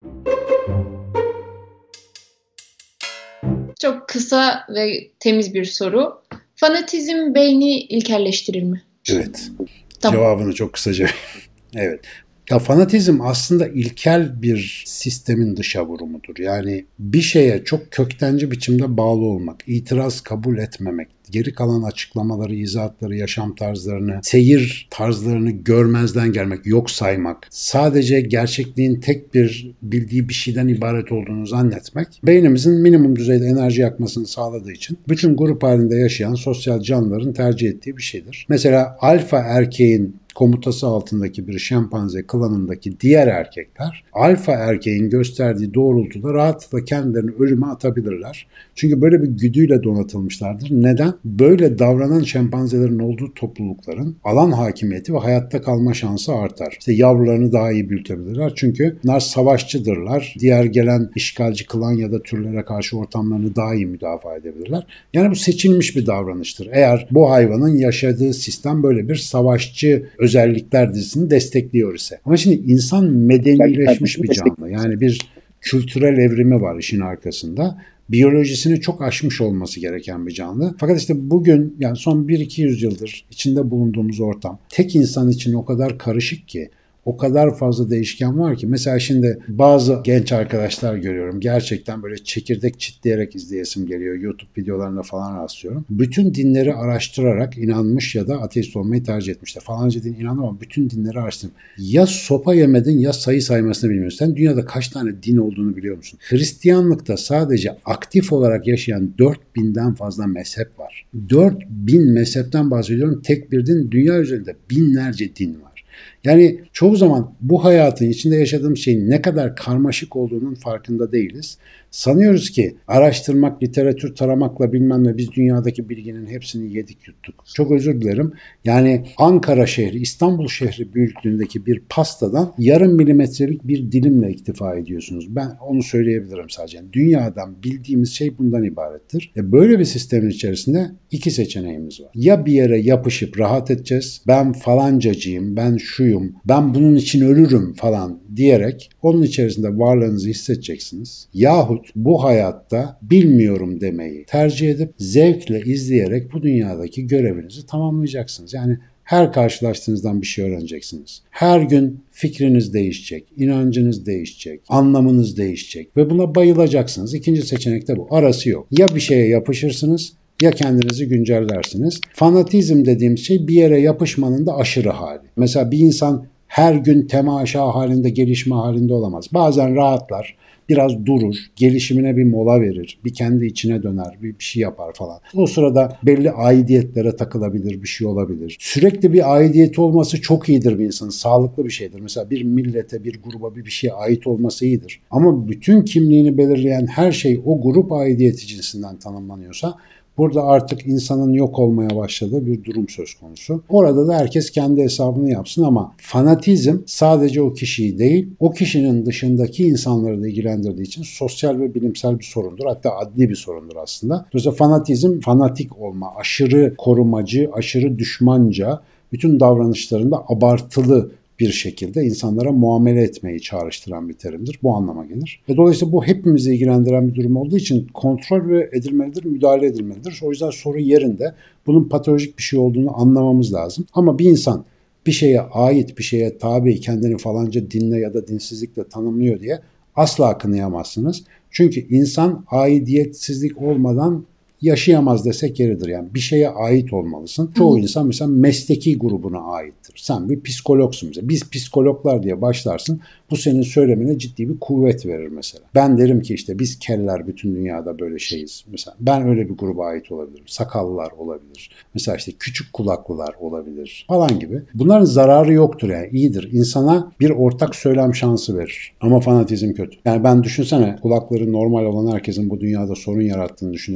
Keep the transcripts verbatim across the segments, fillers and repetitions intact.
Çok kısa ve temiz bir soru. Fanatizm beyni ilkelleştirir mi? Evet. Tamam. Cevabını çok kısaca. Evet. Ya fanatizm aslında ilkel bir sistemin dışa vurumudur. Yani bir şeye çok köktenci biçimde bağlı olmak, itiraz kabul etmemek, geri kalan açıklamaları, izahatları, yaşam tarzlarını, seyir tarzlarını görmezden gelmek, yok saymak, sadece gerçekliğin tek bir bildiği bir şeyden ibaret olduğunu zannetmek, beynimizin minimum düzeyde enerji yakmasını sağladığı için bütün grup halinde yaşayan sosyal canlıların tercih ettiği bir şeydir. Mesela alfa erkeğin komutası altındaki bir şempanze klanındaki diğer erkekler alfa erkeğin gösterdiği doğrultuda rahatlıkla kendilerini ölüme atabilirler. Çünkü böyle bir güdüyle donatılmışlardır. Neden? Böyle davranan şempanzelerin olduğu toplulukların alan hakimiyeti ve hayatta kalma şansı artar. İşte yavrularını daha iyi büyütebilirler. Çünkü bunlar savaşçıdırlar. Diğer gelen işgalci klan ya da türlere karşı ortamlarını daha iyi müdafaa edebilirler. Yani bu seçilmiş bir davranıştır. Eğer bu hayvanın yaşadığı sistem böyle bir savaşçı özellikler dizisini destekliyor ise. Ama şimdi insan medenileşmiş bir canlı. Yani bir kültürel evrimi var işin arkasında. Biyolojisini çok aşmış olması gereken bir canlı. Fakat işte bugün yani son bir iki yüzyıldır içinde bulunduğumuz ortam tek insan için o kadar karışık ki, o kadar fazla değişken var ki. Mesela şimdi bazı genç arkadaşlar görüyorum. Gerçekten böyle çekirdek çitleyerek izleyesim geliyor. YouTube videolarına falan rastlıyorum. Bütün dinleri araştırarak inanmış ya da ateist olmayı tercih etmişler. Falanca din inandım ama bütün dinleri araştırdım. Ya sopa yemedin ya sayı saymasını bilmiyorsun. Sen dünyada kaç tane din olduğunu biliyor musun? Hristiyanlıkta sadece aktif olarak yaşayan dört binden fazla mezhep var. dört bin mezhepten bahsediyorum. Tek bir din, dünya üzerinde binlerce din var. Yani çoğu zaman bu hayatın içinde yaşadığım şeyin ne kadar karmaşık olduğunun farkında değiliz. Sanıyoruz ki araştırmak, literatür taramakla bilmem ne biz dünyadaki bilginin hepsini yedik yuttuk. Çok özür dilerim. Yani Ankara şehri, İstanbul şehri büyüklüğündeki bir pastadan yarım milimetrelik bir dilimle iktifa ediyorsunuz. Ben onu söyleyebilirim sadece. Dünyadan bildiğimiz şey bundan ibarettir. E böyle bir sistemin içerisinde iki seçeneğimiz var. Ya bir yere yapışıp rahat edeceğiz. Ben falancacıyım, ben şuyum, ben bunun için ölürüm falan diyerek onun içerisinde varlığınızı hissedeceksiniz. Yahut bu hayatta bilmiyorum demeyi tercih edip zevkle izleyerek bu dünyadaki görevinizi tamamlayacaksınız. Yani her karşılaştığınızdan bir şey öğreneceksiniz. Her gün fikriniz değişecek, inancınız değişecek, anlamınız değişecek ve buna bayılacaksınız. İkinci seçenek de bu. Arası yok. Ya bir şeye yapışırsınız ya kendinizi güncellersiniz. Fanatizm dediğim şey bir yere yapışmanın da aşırı hali. Mesela bir insan her gün temaşa halinde, gelişme halinde olamaz. Bazen rahatlar, biraz durur, gelişimine bir mola verir, bir kendi içine döner, bir, bir şey yapar falan. O sırada belli aidiyetlere takılabilir, bir şey olabilir. Sürekli bir aidiyeti olması çok iyidir bir insanın, sağlıklı bir şeydir. Mesela bir millete, bir gruba, bir bir şeye ait olması iyidir. Ama bütün kimliğini belirleyen her şey o grup aidiyeti cinsinden tanımlanıyorsa burada artık insanın yok olmaya başladığı bir durum söz konusu. Orada da herkes kendi hesabını yapsın ama fanatizm sadece o kişiyi değil, o kişinin dışındaki insanları da ilgilendirdiği için sosyal ve bilimsel bir sorundur. Hatta adli bir sorundur aslında. Dolayısıyla fanatizm, fanatik olma, aşırı korumacı, aşırı düşmanca, bütün davranışlarında abartılı bir şekilde insanlara muamele etmeyi çağrıştıran bir terimdir. Bu anlama gelir. Ve dolayısıyla bu hepimizi ilgilendiren bir durum olduğu için kontrol ve edilmelidir, müdahale edilmelidir. O yüzden soru yerinde. Bunun patolojik bir şey olduğunu anlamamız lazım. Ama bir insan bir şeye ait, bir şeye tabi, kendini falanca dinle ya da dinsizlikle tanımlıyor diye asla kınayamazsınız. Çünkü insan aidiyetsizlik olmadan yaşayamaz desek yeridir. Yani bir şeye ait olmalısın. Çoğu insan mesela mesleki grubuna aittir. Sen bir psikologsun mesela. Biz psikologlar diye başlarsın. Bu senin söylemine ciddi bir kuvvet verir mesela. Ben derim ki işte biz keller bütün dünyada böyle şeyiz. Mesela ben öyle bir gruba ait olabilirim. Sakallılar olabilir. Mesela işte küçük kulaklılar olabilir falan gibi. Bunların zararı yoktur yani. İyidir. İnsana bir ortak söylem şansı verir. Ama fanatizm kötü. Yani ben düşünsene kulakları normal olan herkesin bu dünyada sorun yarattığını düşünüyorum. Çünkü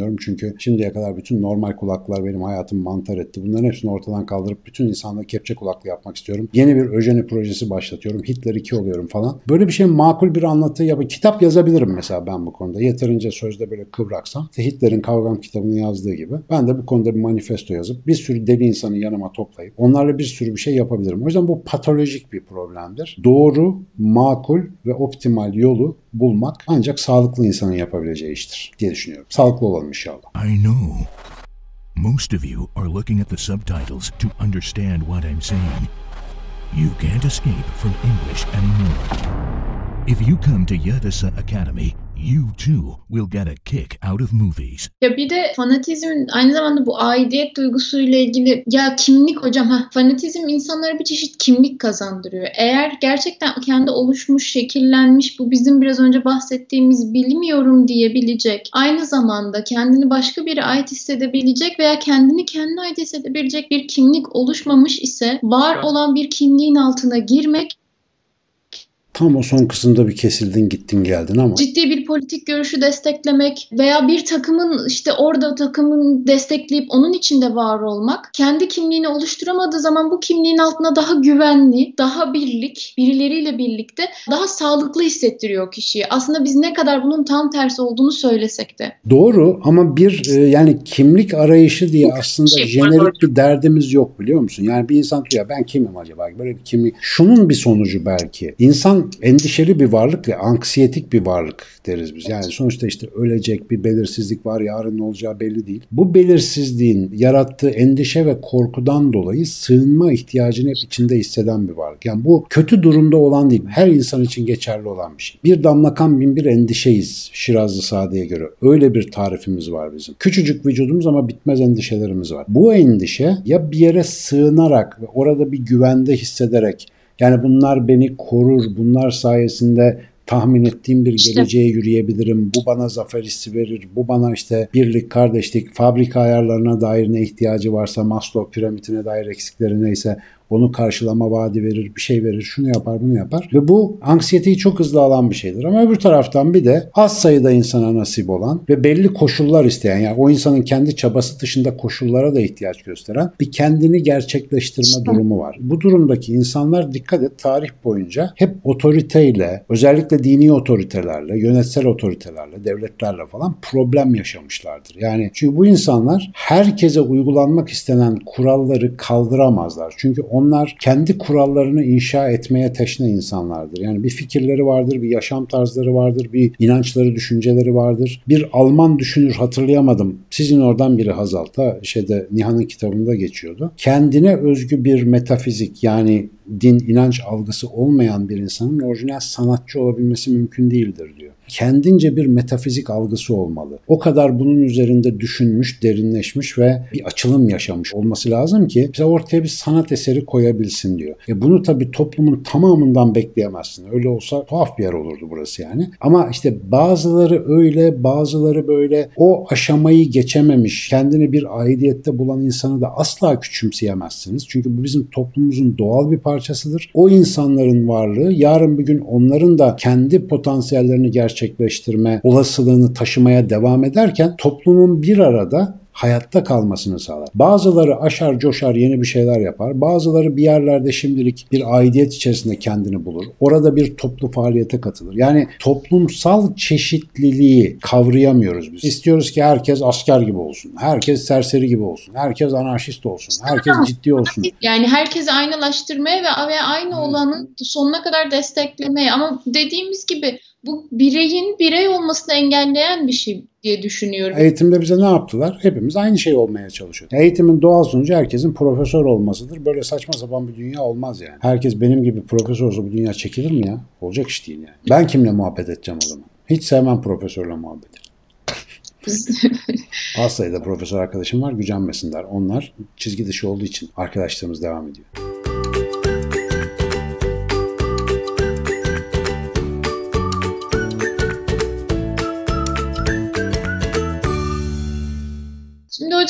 Çünkü şimdiye kadar bütün normal kulaklar benim hayatımı mantar etti. Bunların hepsini ortadan kaldırıp bütün insanları kepçe kulaklı yapmak istiyorum. Yeni bir öjeni projesi başlatıyorum. Hitler iki oluyorum falan. Böyle bir şey makul bir anlatı yapıp kitap yazabilirim mesela ben bu konuda. Yeterince sözde böyle kıvraksam. İşte Hitler'in Kavgam kitabını yazdığı gibi. Ben de bu konuda bir manifesto yazıp bir sürü deli insanı yanıma toplayıp onlarla bir sürü bir şey yapabilirim. O yüzden bu patolojik bir problemdir. Doğru, makul ve optimal yolu bulmak ancak sağlıklı insanın yapabileceği iştir diye düşünüyorum. Sağlıklı olalım inşallah. I know. Most of you are looking at the subtitles to understand what I'm saying. You can't escape from English anymore. If you come to Yadasa Academy, you too will get a kick out of movies. Ya bir de fanatizmin aynı zamanda bu aidiyet duygusuyla ilgili ya kimlik hocam ha fanatizm insanlara bir çeşit kimlik kazandırıyor. Eğer gerçekten kendi oluşmuş, şekillenmiş bu bizim biraz önce bahsettiğimiz bilmiyorum diyebilecek, aynı zamanda kendini başka biri ait hissedebilecek veya kendini kendine ait hissedebilecek bir kimlik oluşmamış ise var olan bir kimliğin altına girmek Tam o son kısımda bir kesildin gittin geldin ama. Ciddi bir politik görüşü desteklemek veya bir takımın işte orada takımın destekleyip onun içinde var olmak kendi kimliğini oluşturamadığı zaman bu kimliğin altına daha güvenli, daha birlik, birileriyle birlikte daha sağlıklı hissettiriyor kişiyi. Aslında biz ne kadar bunun tam tersi olduğunu söylesek de. Doğru ama bir e, yani kimlik arayışı diye aslında şey, jenerik bir derdimiz yok biliyor musun? Yani bir insan diyor ben kimim acaba? Böyle bir kimlik. Şunun bir sonucu belki. İnsan endişeli bir varlık ve anksiyetik bir varlık deriz biz. Yani sonuçta işte ölecek bir belirsizlik var, yarın ne olacağı belli değil. Bu belirsizliğin yarattığı endişe ve korkudan dolayı sığınma ihtiyacını hep içinde hisseden bir varlık. Yani bu kötü durumda olan değil, her insan için geçerli olan bir şey. Bir damla kan bin bir endişeyiz Şirazlı Sade'ye göre. Öyle bir tarifimiz var bizim. Küçücük vücudumuz ama bitmez endişelerimiz var. Bu endişe ya bir yere sığınarak ve orada bir güvende hissederek yani bunlar beni korur, bunlar sayesinde tahmin ettiğim bir geleceğe yürüyebilirim, bu bana zafer hissi verir, bu bana işte birlik, kardeşlik, fabrika ayarlarına dair ne ihtiyacı varsa, Maslow piramidine dair eksikleri neyse onu karşılama vaadi verir, bir şey verir, şunu yapar, bunu yapar. Ve bu anksiyeteyi çok hızlı alan bir şeydir. Ama öbür taraftan bir de az sayıda insana nasip olan ve belli koşullar isteyen, yani o insanın kendi çabası dışında koşullara da ihtiyaç gösteren bir kendini gerçekleştirme durumu var. Bu durumdaki insanlar dikkat et tarih boyunca hep otoriteyle, özellikle dini otoritelerle, yönetsel otoritelerle, devletlerle falan problem yaşamışlardır. Yani çünkü bu insanlar herkese uygulanmak istenen kuralları kaldıramazlar. Çünkü onlar kendi kurallarını inşa etmeye teşne insanlardır. Yani bir fikirleri vardır, bir yaşam tarzları vardır, bir inançları, düşünceleri vardır. Bir Alman düşünür hatırlayamadım. Sizin oradan biri Hazal. Ta şeyde Nihan'ın kitabında geçiyordu. Kendine özgü bir metafizik yani din, inanç algısı olmayan bir insanın orijinal sanatçı olabilmesi mümkün değildir diyor. Kendince bir metafizik algısı olmalı. O kadar bunun üzerinde düşünmüş, derinleşmiş ve bir açılım yaşamış olması lazım ki bize ortaya bir sanat eseri koyabilsin diyor. E bunu tabii toplumun tamamından bekleyemezsin. Öyle olsa tuhaf bir yer olurdu burası yani. Ama işte bazıları öyle, bazıları böyle o aşamayı geçememiş, kendini bir aidiyette bulan insanı da asla küçümseyemezsiniz. Çünkü bu bizim toplumumuzun doğal bir parçasıdır. O insanların varlığı yarın bir gün onların da kendi potansiyellerini gerçekleştirme olasılığını taşımaya devam ederken toplumun bir arada hayatta kalmasını sağlar. Bazıları aşar coşar yeni bir şeyler yapar. Bazıları bir yerlerde şimdilik bir aidiyet içerisinde kendini bulur. Orada bir toplu faaliyete katılır. Yani toplumsal çeşitliliği kavrayamıyoruz biz. İstiyoruz ki herkes asker gibi olsun. Herkes serseri gibi olsun. Herkes anarşist olsun. Herkes ciddi olsun. Yani herkesi aynalaştırmaya ve, ve aynı olanın sonuna kadar desteklemeye. Ama dediğimiz gibi bu bireyin birey olmasını engelleyen bir şey diye düşünüyorum. Eğitimde bize ne yaptılar? Hepimiz aynı şey olmaya çalışıyoruz. Eğitimin doğal sonucu herkesin profesör olmasıdır. Böyle saçma sapan bir dünya olmaz yani. Herkes benim gibi profesör olsa bu dünya çekilir mi ya? Olacak iş değil yani. Ben kimle muhabbet edeceğim o zaman? Hiç sevmem profesörle muhabbet. Az sayıda profesör arkadaşım var, gücenmesinler. Onlar çizgi dışı olduğu için arkadaşlarımız devam ediyor. Şimdi hocam yeni bir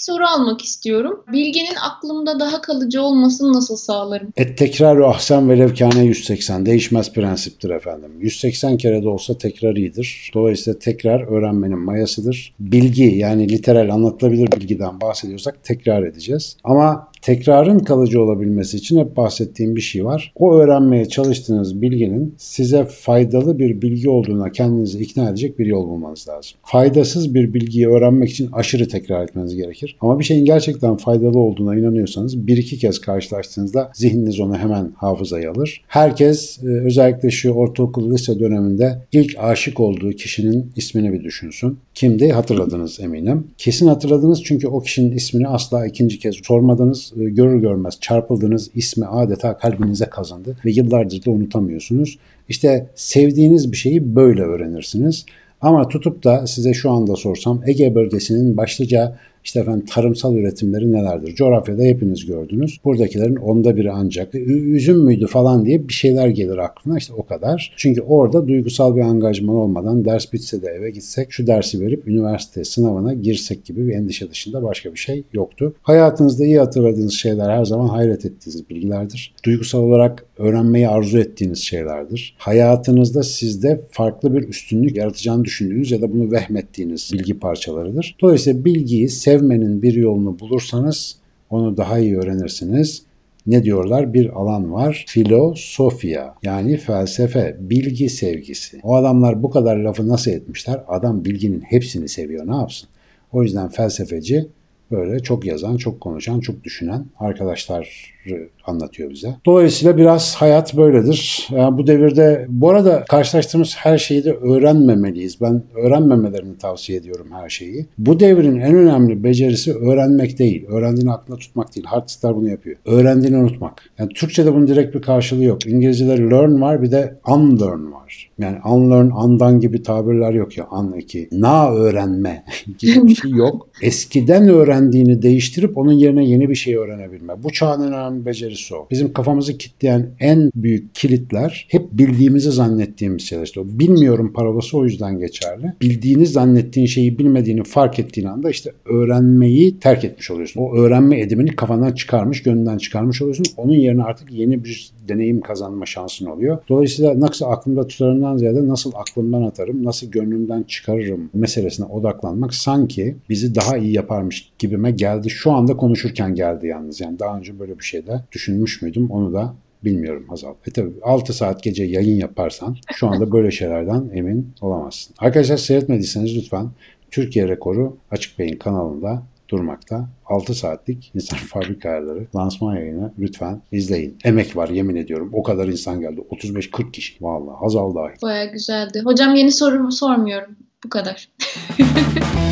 soru almak istiyorum. Bilginin aklımda daha kalıcı olmasını nasıl sağlarım? Et tekrar-ı ahsen velev kâne yüz seksen. Değişmez prensiptir efendim. yüz seksen kere de olsa tekrar iyidir. Dolayısıyla tekrar öğrenmenin mayasıdır. Bilgi, yani literal anlatılabilir bilgiden bahsediyorsak tekrar edeceğiz. Ama tekrarın kalıcı olabilmesi için hep bahsettiğim bir şey var. O öğrenmeye çalıştığınız bilginin size faydalı bir bilgi olduğuna kendinizi ikna edecek bir yol bulmanız lazım. Faydasız bir bilgiyi öğrenmek için aşırı tekrar etmeniz gerekir. Ama bir şeyin gerçekten faydalı olduğuna inanıyorsanız bir iki kez karşılaştığınızda zihniniz onu hemen hafızaya alır. Herkes özellikle şu ortaokul, lise döneminde ilk aşık olduğu kişinin ismini bir düşünsün. Kimdi? Hatırladınız eminim. Kesin hatırladınız çünkü o kişinin ismini asla ikinci kez sormadınız. Görür görmez çarpıldınız, ismi adeta kalbinize kazındı ve yıllardır da unutamıyorsunuz. İşte sevdiğiniz bir şeyi böyle öğrenirsiniz. Ama tutup da size şu anda sorsam Ege bölgesinin başlıca işte efendim tarımsal üretimleri nelerdir? Coğrafyada hepiniz gördünüz. Buradakilerin onda biri ancak. Üzüm müydü falan diye bir şeyler gelir aklına, işte o kadar. Çünkü orada duygusal bir angajman olmadan ders bitse de eve gitsek şu dersi verip üniversite sınavına girsek gibi bir endişe dışında başka bir şey yoktu. Hayatınızda iyi hatırladığınız şeyler her zaman hayret ettiğiniz bilgilerdir. Duygusal olarak öğrenmeyi arzu ettiğiniz şeylerdir. Hayatınızda sizde farklı bir üstünlük yaratacağını düşündüğünüz ya da bunu vehmettiğiniz bilgi parçalarıdır. Dolayısıyla bilgiyi sevmenin bir yolunu bulursanız onu daha iyi öğrenirsiniz. Ne diyorlar? Bir alan var. Filosofya, yani felsefe, bilgi sevgisi. O adamlar bu kadar lafı nasıl etmişler? Adam bilginin hepsini seviyor. Ne yapsın? O yüzden felsefeci böyle çok yazan, çok konuşan, çok düşünen arkadaşlar anlatıyor bize. Dolayısıyla biraz hayat böyledir. Yani bu devirde, bu arada karşılaştığımız her şeyi de öğrenmemeliyiz. Ben öğrenmemelerini tavsiye ediyorum her şeyi. Bu devrin en önemli becerisi öğrenmek değil. Öğrendiğini aklında tutmak değil. Hardster bunu yapıyor. Öğrendiğini unutmak. Yani Türkçe'de bunun direkt bir karşılığı yok. İngilizce'de learn var, bir de unlearn var. Yani unlearn, undan gibi tabirler yok ya. Un iki. Na öğrenme gibi bir şey yok. Eskiden öğrendiğini değiştirip onun yerine yeni bir şey öğrenebilme. Bu çağın en önemli becerisi o. Bizim kafamızı kilitleyen en büyük kilitler hep bildiğimizi zannettiğimiz şeyler. İşte o bilmiyorum parolası o yüzden geçerli. Bildiğini zannettiğin şeyi bilmediğini fark ettiğin anda işte öğrenmeyi terk etmiş oluyorsun. O öğrenme edimini kafandan çıkarmış, gönlünden çıkarmış oluyorsun. Onun yerine artık yeni bir deneyim kazanma şansın oluyor. Dolayısıyla nasıl aklımda tutarımdan ziyade nasıl aklımdan atarım, nasıl gönlümden çıkarırım meselesine odaklanmak sanki bizi daha iyi yaparmış gibime geldi. Şu anda konuşurken geldi yalnız. Yani daha önce böyle bir şey de düşünmüş müydüm onu da bilmiyorum Hazal. E tabii altı saat gece yayın yaparsan şu anda böyle şeylerden emin olamazsın. Arkadaşlar seyretmediyseniz lütfen Türkiye Rekoru Açık Beyin kanalında durmakta. altı saatlik insan fabrika ayarları lansman yayını lütfen izleyin. Emek var yemin ediyorum. O kadar insan geldi. otuz beş kırk kişi. Vallahi Hazal dahil. Bayağı güzeldi. Hocam yeni soru sormuyorum. Bu kadar.